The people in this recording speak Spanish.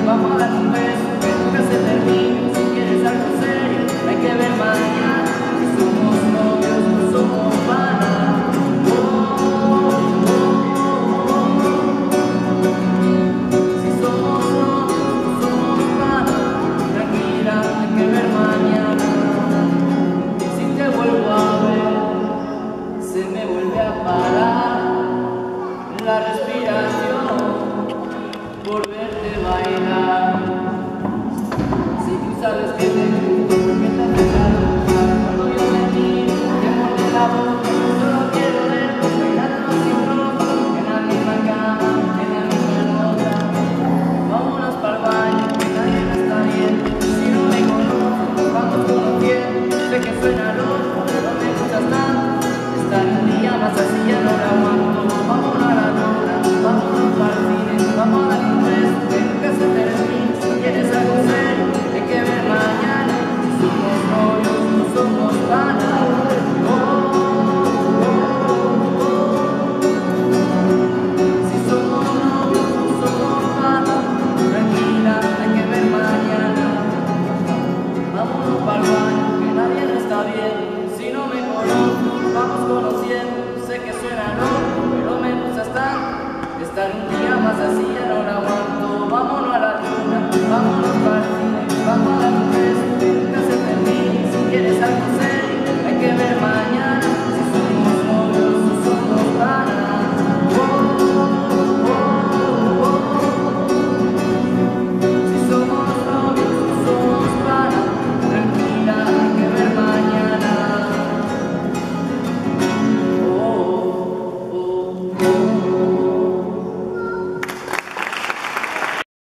vamos a dar un beso que nunca se termine. Si quieres algo serio, hay que ver mañana. Si somos novios, no somos panas. Si somos novios, no somos panas. Tranquila, hay que ver mañana. Si te vuelvo a ver, se me vuelve a parar la respiración por verte bailar. Si tú sabes que te gusto, porque te has dejado usar cuando yo me miro, te muerde la boca.